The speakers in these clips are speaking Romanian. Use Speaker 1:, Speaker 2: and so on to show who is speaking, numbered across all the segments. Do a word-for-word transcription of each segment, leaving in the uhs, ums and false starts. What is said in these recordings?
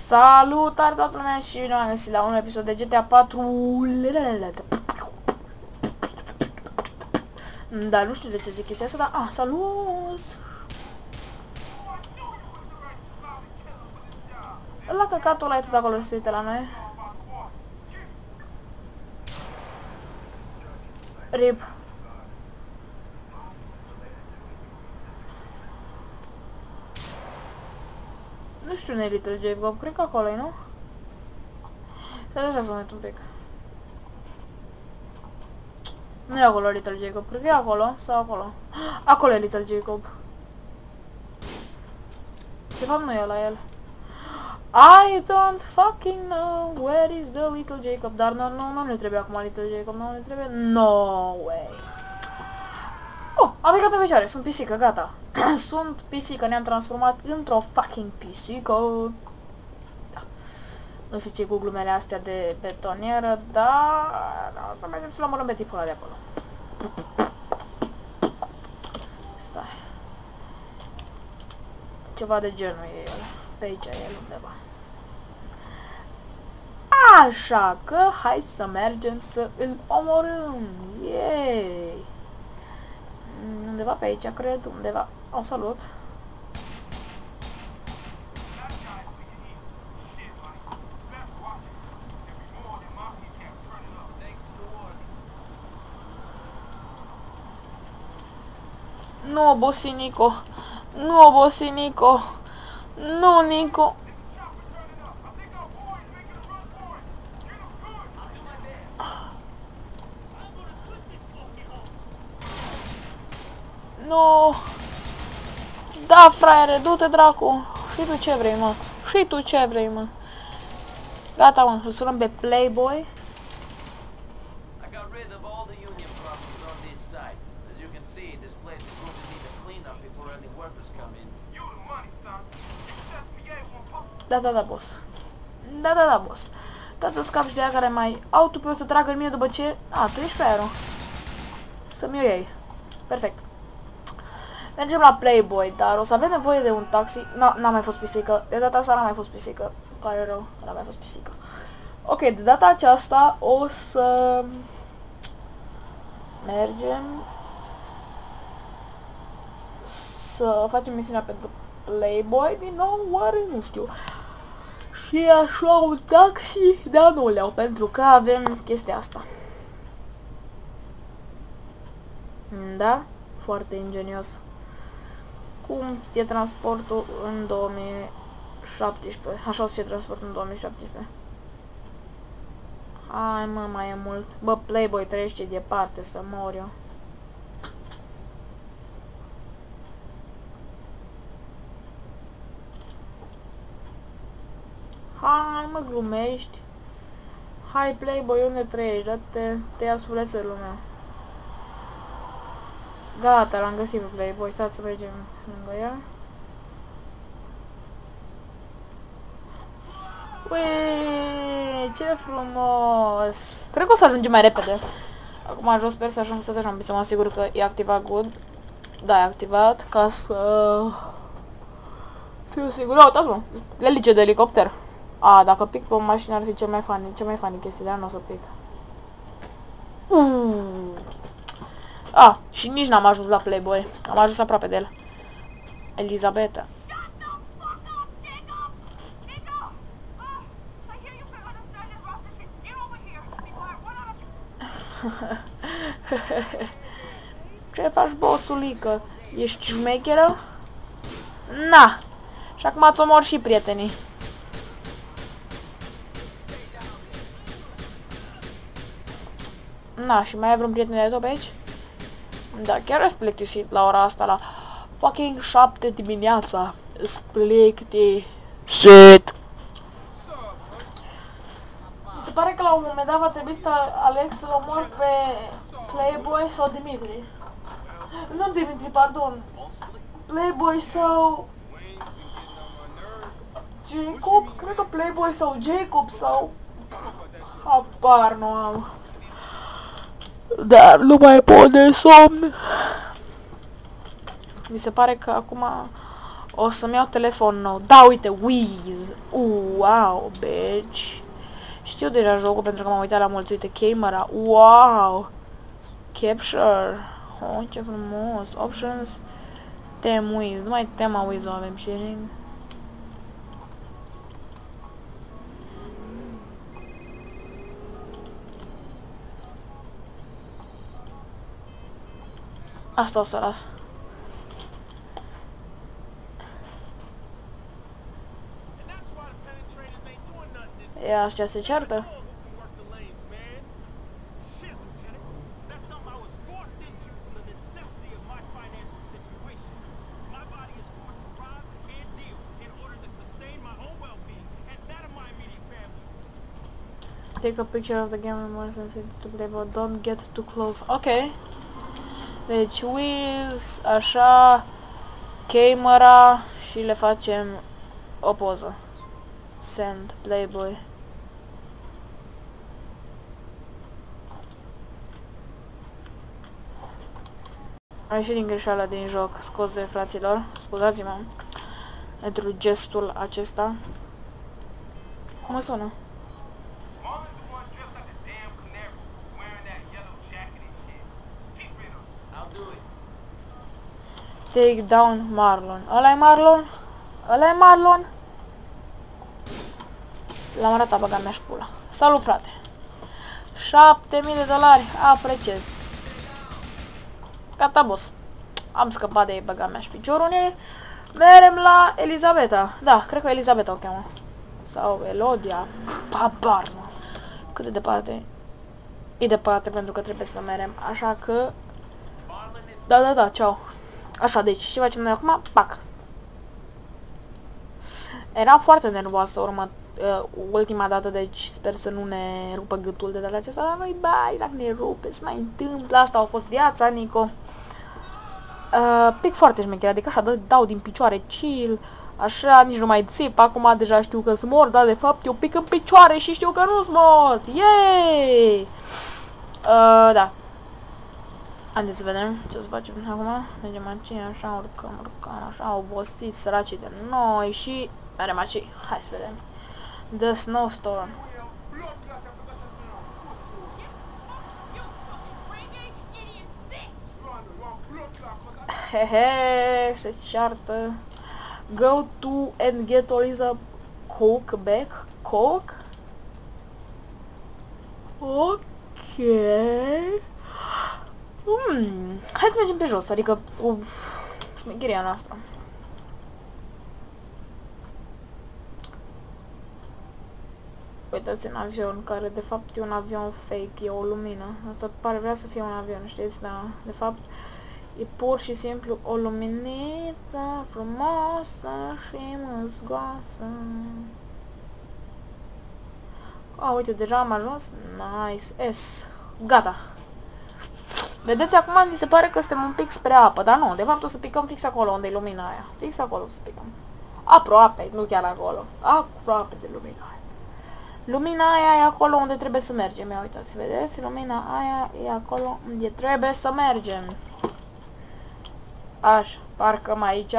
Speaker 1: Salutare toată lumea și bine am găsit la un episod de G T A patru. Dar nu știu de ce zic chestia asta, dar... Ah, salut! La căcatul ăla e tot acolo, se uite la noi. Rip. Nu știu unde e Little Jacob, cred că acolo e, nu? Să așa să mă uit un pic. Nu e acolo Little Jacob, cred că e acolo sau acolo. Acolo e Little Jacob. De fapt nu e la el. I don't fucking know where is the Little Jacob. Dar nu, nu, nu ne trebuie acum Little Jacob, nu ne trebuie. No way. Oh, am plecat în picioare, sunt pisică, gata. Sunt pisică, ne-am transformat într-o fucking pisică. Da. Nu știu ce cu glumele astea de betonieră, dar o să mergem să-l omorâm pe tipul ăla de acolo. Stai. Ceva de genul e el. Pe aici e el undeva. Așa că hai să mergem să îl omorâm. Yay! Undeva pe aici, cred, undeva. Oh, salut! Nu obosi, Nico! Nu obosi, Nico! Nu, Nico! Nu! Da, fraiere, du-te, dracu! Și tu ce vrei, mă? Și tu ce vrei, mă? Gata, mă, să sunăm pe Playboy. Da, da, da, boss. Da, da, da, boss. Da, să scap și de aia care mai au tu pe o să tragă în mine după ce... A, tu ești fraierul. Să-mi o iei. Perfect. Mergem la Playboy, dar o să avem nevoie de un taxi. Nu, n-a mai fost pisică. De data asta n-a mai fost pisică. Pare rău că n-a mai fost pisică. Ok, de data aceasta o să... Mergem... Să facem misiunea pentru Playboy din nou, oare? Nu știu. Și așa un taxi, dar nu le-au, pentru că avem chestia asta. Da? Foarte ingenios. Cum e transportul în două mii șaptesprezece? Așa o să fie transportul în două mii șaptesprezece. Hai, mă, mai e mult. Bă, Playboy trăiește departe, să mor eu. Hai, mă, glumești. Hai, Playboy, unde trăiești? Dă-te, te ia suleță lumea. Gata, l-am găsit pe Playboy, stați să mergem lângă ea. Uiii, ce frumos! Cred că o să ajungem mai repede. Acum jos, sper să ajung să ajung, să mă asigur că e activat good. Da, e activat, ca să... fiu sigur. Uitați, mă, elice de elicopter. A, dacă pic pe o mașină ar fi cel mai funny, cel mai funny chestie, dar nu o să pic. Mm. A, și nici n-am ajuns la Playboy. Am ajuns aproape de el. Elizabeta. Ce faci, bossulică? Ești șmecheră? Na! Și acum ați omor și prietenii. Na, și mai ai vreun prieten de tot pe aici? Da, chiar ești plictisit la ora asta, la fucking șapte dimineața. Îți plictisit. Mi se pare că la un moment dat va trebui să aleg să-l omor pe Playboy sau Dimitri. Nu Dimitri, pardon. Playboy sau... Jacob? Cred că Playboy sau Jacob sau... Habar nu am. Dar nu mai pot de somn. Mi se pare că acum O să-mi iau telefon nou. Da, uite, Wiz. Uh, wow, bitch. Știu deja jocul pentru că m-am uitat la mulți. Uite, camera. Wow. Capture. Oh, ce frumos. Options. Tem Wiz. Numai tema Wiz o avem și asta o să las. Ia, astea se ceartă? Take a picture of the game and more sensitive to play, but don't get too close. Ok. Deci, Wiz, așa, camera și le facem o poză. Send, Playboy. Am ieșit din greșeala din joc, scuze fraților, scuzați-mă pentru gestul acesta. Mă sună. Take down Marlon. Ăla-i Marlon? Ăla-i Marlon? L-am arătat, băga mea și pula. Salut, frate. șapte mii de dolari. Apreciez. Gata, boss. Am scăpat de ei, băga mea și piciorul. Merem la Elizabeta. Da, cred că Elizabeta o cheamă. Sau Elodia. Habar, mă. Cât de departe. E departe pentru că trebuie să merem. Așa că... Da, da, da, ceau. Așa, deci, ce facem noi acum? Pac. Eram foarte nervoasă urmă, uh, ultima dată, deci sper să nu ne rupă gâtul de data aceasta, dar noi, bai, dacă ne rupe, se mai întâmplă, asta a fost viața, Nico. Uh, pic foarte șmecher, adică așa, dau din picioare, chill, așa, nici nu mai țip, acum deja știu că sunt mort, dar de fapt eu pic în picioare și știu că nu sunt mort, yay! Uh, da. Haideți să vedem ce o să facem acum. Mergem aici, așa, urcăm, urcăm, așa, obosiți săracii de noi și mergem aici. Hai să vedem. The Snowstorm. Hehe, se ceartă. Go to and get Oliza Coke back. Coke? Ok. Hmm, hai să mergem pe jos, adică cu șmecheria noastră. Uitați un avion care de fapt e un avion fake, e o lumină. Asta pare vrea să fie un avion, știți, dar de fapt e pur și simplu o luminiță frumoasă și măzgoasă. A, uite, deja am ajuns. Nice, S. Gata. Vedeți, acum mi se pare că suntem un pic spre apă, dar nu, de fapt o să picăm fix acolo unde e lumina aia. Fix acolo o să picăm. Aproape, nu chiar acolo. Aproape de lumina aia. Lumina aia e acolo unde trebuie să mergem. Ia uitați, vedeți? Lumina aia e acolo unde trebuie să mergem. Așa, parcăm aici.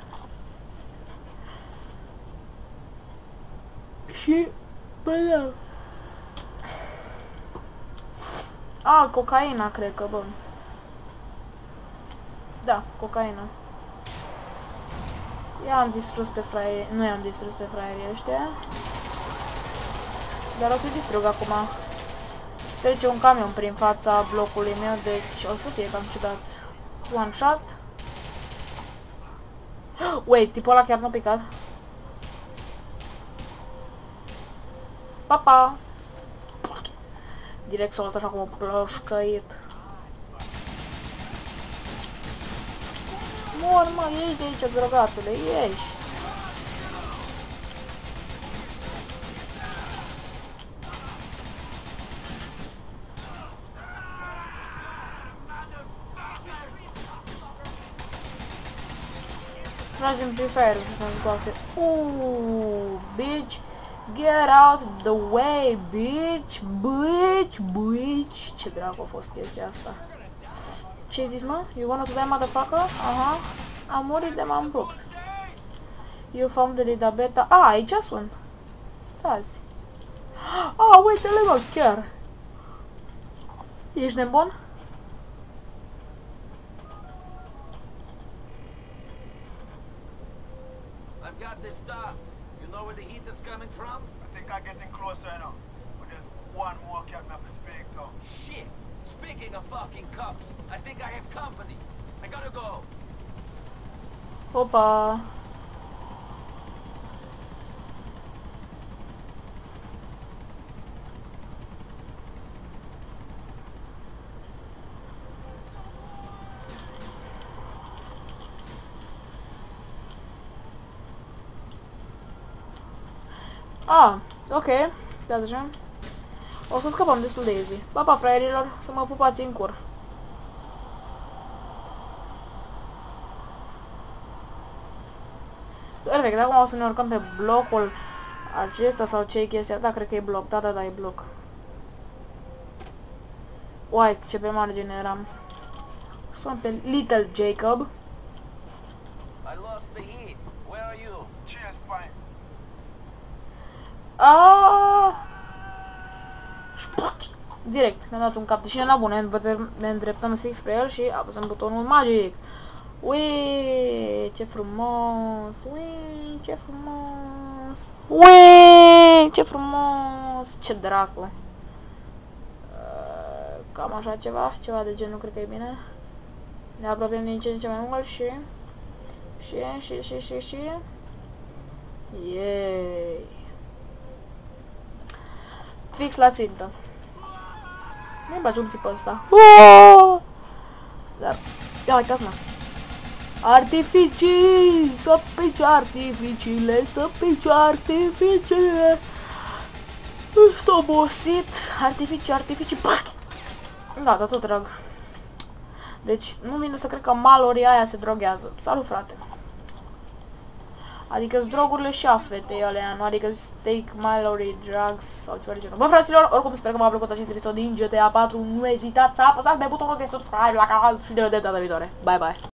Speaker 1: Și, bă, da. A, cocaina, cred că, bă. Da, cocaina. I-am distrus pe fraieri. Nu i-am distrus pe fraierii ăștia. Dar o să-i distrug acum. Trece un camion prin fața blocului meu, deci o să fie cam ciudat. One shot. Wait, tipul ăla chiar n-a picat. Papa! Direct s-o așa cum o ploșcăit. Mor, mă, ieși de aici, drogatule, ieși! Tragem Free Fire-ul și să-mi scoase. Uuuu, bitch! Get out the way, bitch! Bitch! Bitch! Ce dracu a fost chestia asta? Ce-ai zis, mă? You gonna to die, motherfucker? Aha. Am murit de m-am rupt. You found the Lida Beta. A, aici sunt. Stați. A, uite-le mă, chiar. Ești nebun?
Speaker 2: I've got this stuff. You know where the heat is coming from?
Speaker 3: I think I'm getting closer now. But there's one more cat up to speak to.
Speaker 2: Shit! Speaking of fucking cups, I think I have company. I gotta go.
Speaker 1: Opa. Ah, ok, de așa. O să scăpăm destul de easy. Pa, pa, fraierilor, să mă pupați în cur. Perfect, acum o să ne urcăm pe blocul acesta sau ce e chestia. Da, cred că e bloc, da, da, da, e bloc. Uai, ce pe margine eram. Sunt pe Little Jacob.
Speaker 2: I lost the heat. Where are you?
Speaker 3: Cheers, fine.
Speaker 1: Aaaa! Șputi! Direct, mi-a dat un cap de șine la bun, ne, ne îndreptăm fix spre el și apăsăm butonul magic. Ui, ce frumos! Ui, ce frumos! Ui, ce frumos! Ce dracu! Cam așa ceva, ceva de genul, cred că e bine. Ne apropiem din ce în ce mai mult și... Și, și, și, și, și... Yay! Fix la țintă. Nu-i bagi un țipă ăsta. Dar, ia uitați-mă. Artificii! Să pici artificiile, să pici artificiile. S-a obosit. Artificii, artificii. Gata, tot drag. Deci, nu vine să cred că malorii aia se droghează. Salut, frate. Adică-s drogurile și a fetei alea, nu? Adică take Mallory drugs sau ceva de genul. Bă, fraților, oricum sper că v-a plăcut acest episod din G T A patru. Nu ezitați să apăsați pe butonul de subscribe la canal și de vedem data viitoare. Bye, bye!